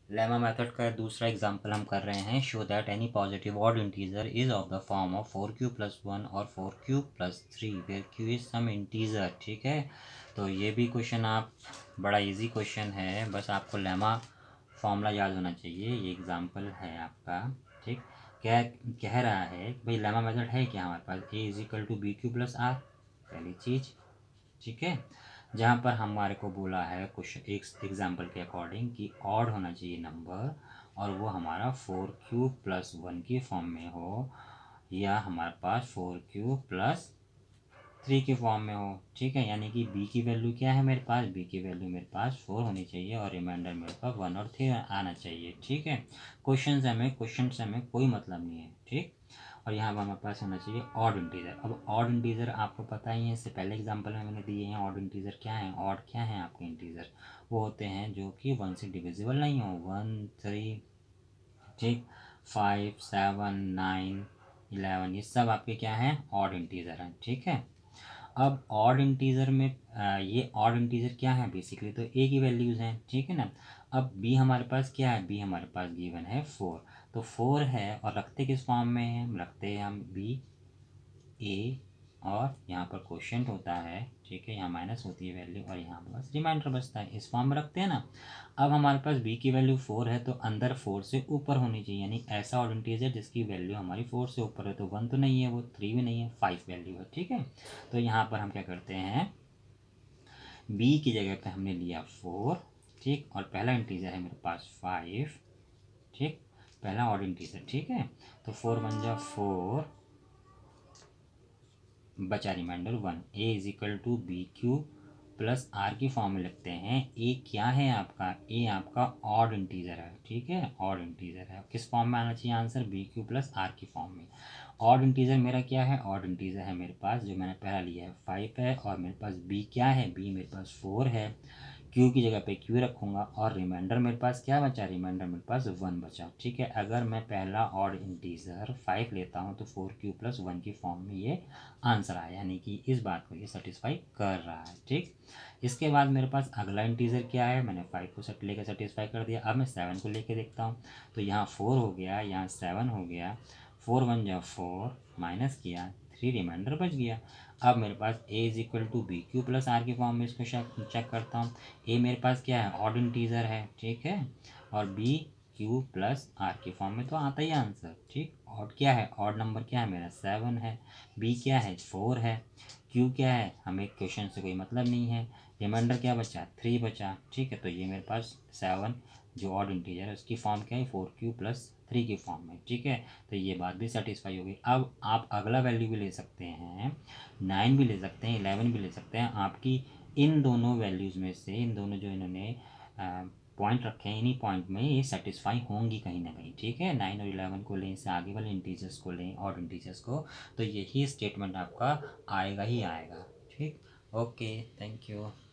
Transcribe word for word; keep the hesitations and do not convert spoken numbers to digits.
Lemma method का दूसरा example हम कर रहे हैं। Show that any positive odd integer is of the form of four q plus one और four q plus three where q is some integer. ठीक है, तो ये भी क्वेश्चन आप बड़ा इजी क्वेश्चन है, बस आपको लेमा फॉर्मूला याद होना चाहिए। ये एग्जांपल है आपका। ठीक, क्या कह रहा है भाई, लेमा मेथड है क्या हमारे पास, a is equal to b q plus r, पहली चीज़। ठीक है, जहाँ पर हमारे को बोला है क्वेश्चन एक एग्जाम्पल के अकॉर्डिंग कि ऑड होना चाहिए नंबर, और वो हमारा फोर क्यू प्लस वन की फॉर्म में हो, या हमारे पास फोर क्यू प्लस थ्री की फॉर्म में हो। ठीक है, यानी कि बी की वैल्यू क्या है मेरे पास, बी की वैल्यू मेरे पास फोर होनी चाहिए और रिमाइंडर मेरे पास वन और थ्री आना चाहिए। ठीक है, क्वेश्चन से हमें क्वेश्चन से हमें कोई मतलब नहीं है। ठीक, और यहाँ पर हमारे पास होना चाहिए ऑड इंटीजर। अब ऑड इंटीजर आपको पता ही है, इससे पहले एग्जांपल में मैंने दिए हैं। ऑड इंटीजर क्या है, ऑड क्या है आपके इंटीजर, वो होते हैं जो कि वन से डिविजिबल नहीं हो। वन, थ्री, ठीक, फाइव, सेवन, नाइन, इलेवन, ये सब आपके क्या हैं, ऑड इंटीजर हैं। ठीक है, अब ऑड इंटीजर में आ, ये ऑड इंटीजर क्या है, बेसिकली तो ए की वैल्यूज़ हैं। ठीक है ना। अब बी हमारे पास क्या है, बी हमारे पास गिवन है फोर, तो फोर है और रखते किस फॉर्म में है, रखते हैं हम बी ए, और यहाँ पर क्वेश्चन होता है। ठीक है, यहाँ माइनस होती है वैल्यू और यहाँ बस रिमाइंडर बचता है, इस फॉर्म में रखते हैं ना। अब हमारे पास b की वैल्यू फोर है, तो अंदर फोर से ऊपर होनी चाहिए, यानी ऐसा ऑड इंटीजर जिसकी वैल्यू हमारी फोर से ऊपर है। तो वन तो नहीं है, वो थ्री भी नहीं है, फाइव वैल्यू है। ठीक है, तो यहाँ पर हम क्या करते हैं, b की जगह पे हमने लिया फोर। ठीक, और पहला इंटीजर है मेरे पास फाइव। ठीक, पहला ऑड इंटीजर। ठीक है, तो फोर वन जा फोर, बचा remainder one. A is equal to b q plus r की फॉर्म में लिखते हैं। ए क्या है आपका, ए आपका ऑड इंटीजर है। ठीक है, ऑड इंटीजर है, किस फॉर्म में आना चाहिए answer, b q plus r की फॉर्म में। ऑड इंटीजर मेरा क्या है, ऑड इंटीजर है मेरे पास जो मैंने पहला लिया है फाइव है, और मेरे पास बी क्या है, बी मेरे पास फोर है। क्यू की जगह पे क्यू रखूँगा और रिमाइंडर मेरे पास क्या बचा, रिमाइंडर मेरे पास वन बचा। ठीक है, अगर मैं पहला ऑड इंटीजर फाइव लेता हूँ तो फोर क्यू प्लस वन की फॉर्म में ये आंसर आया, यानी कि इस बात को ये सेटिस्फाई कर रहा है। ठीक, इसके बाद मेरे पास अगला इंटीजर क्या है, मैंने फाइव को सेट लेकर सेटिस्फाई कर दिया। अब मैं सेवन को लेके देखता हूँ, तो यहाँ फोर हो गया, यहाँ सेवन हो गया, फोर वन जा फोर, माइनस किया, थ्री रिमाइंडर बच गया। अब मेरे पास a is equal to b q plus r की फॉर्म में इसको चेक करता हूँ। a मेरे पास क्या है, ऑड इंटीजर है। ठीक है, और b क्यू प्लस आर की फॉर्म में तो आता ही आंसर। ठीक, ऑड क्या है, ऑड नंबर क्या है मेरा, सेवन है। b क्या है, फोर है। q क्या है, हमें क्वेश्चन से कोई मतलब नहीं है। रिमाइंडर क्या बचा, थ्री बचा। ठीक है, तो ये मेरे पास सेवन जो ऑड इंटीजर है उसकी फॉर्म क्या है, फोर क्यू प्लस थ्री की फॉर्म में। ठीक है, तो ये बात भी सेटिस्फाई होगी। अब आप अगला वैल्यू भी ले सकते हैं, नाइन भी ले सकते हैं, इलेवन भी ले सकते हैं। आपकी इन दोनों वैल्यूज़ में से, इन दोनों जो इन्होंने पॉइंट रखे हैं, इन्हीं पॉइंट में ये सेटिस्फाई होंगी कहीं ना कहीं। ठीक है, नाइन और इलेवन को लें, इससे आगे वाले इंटीजर्स को लें, ऑड इंटीजर्स को, तो यही स्टेटमेंट आपका आएगा ही आएगा। ठीक, ओके, थैंक यू।